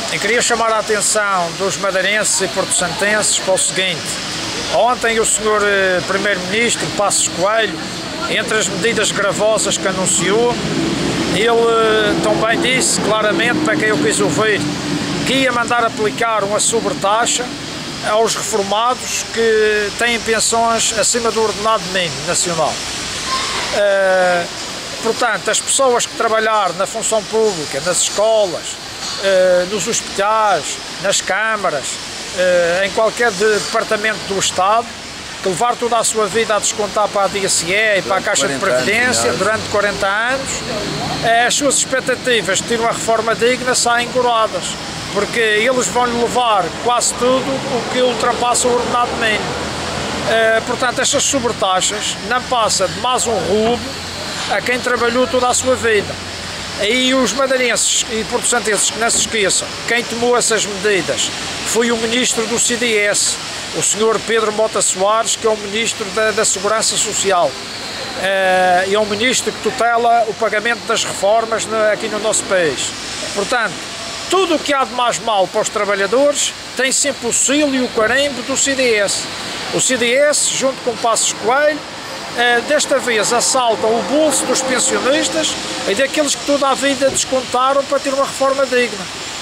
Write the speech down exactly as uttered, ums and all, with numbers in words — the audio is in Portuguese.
Eu queria chamar a atenção dos madeirenses e porto-santenses para o seguinte. Ontem o senhor Primeiro-Ministro, Passos Coelho, entre as medidas gravosas que anunciou, ele também disse claramente, para quem eu quis ouvir, que ia mandar aplicar uma sobretaxa aos reformados que têm pensões acima do ordenado mínimo nacional. Uh, portanto, as pessoas que trabalhar na função pública, nas escolas, uh, nos hospitais, nas câmaras, uh, em qualquer departamento do Estado, que levar toda a sua vida a descontar para a D S E e para a Caixa de Previdência durante quarenta anos, as suas expectativas de ter uma reforma digna saem goradas, porque eles vão-lhe levar quase tudo o que ultrapassa o ordenado mínimo. Uh, portanto, estas sobretaxas não passa de mais um roubo a quem trabalhou toda a sua vida. Aí os madeirenses e porto-santenses que não se esqueçam, quem tomou essas medidas foi o Ministro do C D S, o senhor Pedro Mota Soares, que é o Ministro da, da Segurança Social. Uh, é um Ministro que tutela o pagamento das reformas no, aqui no nosso país. Portanto, tudo o que há de mais mal para os trabalhadores tem sempre o selo e o carimbo do C D S. O C D S, junto com Passos Coelho, eh, desta vez assaltam o bolso dos pensionistas e daqueles que toda a vida descontaram para ter uma reforma digna.